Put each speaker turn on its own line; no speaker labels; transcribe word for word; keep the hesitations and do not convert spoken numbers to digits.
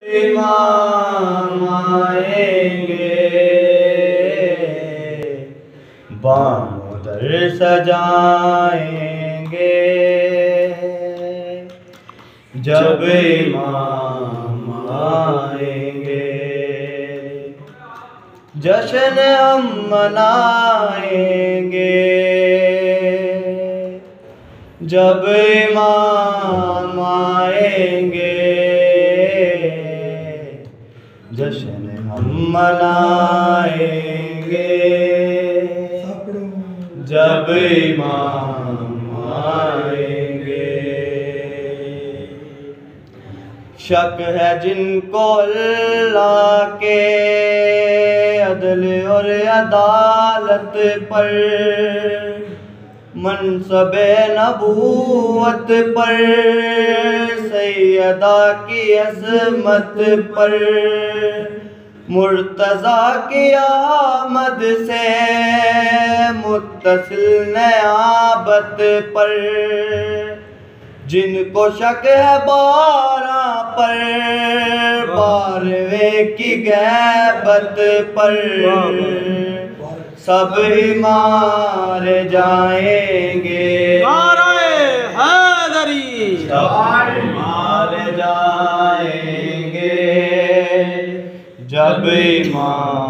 इमाम आएंगे, बामुदर सजाएंगे, जब इमाम आएंगे जश्न हम मनाएंगे, जब इमाम आएंगे जश्न हम मनाएंगे, जब इमाम आएंगे। शक है जिनको अल्लाह के अदल और अदालत पर, मनसबे नबूवत पर, सैयदा की अज़मत पर, मुर्तज़ा की आमद से मुत्तसिल नियाबत पर, जिनको शक है बारह पर, बारहवें की गैबत पर, सब ही मारे जाएंगे, सब मारे जाएंगे, जब इमाम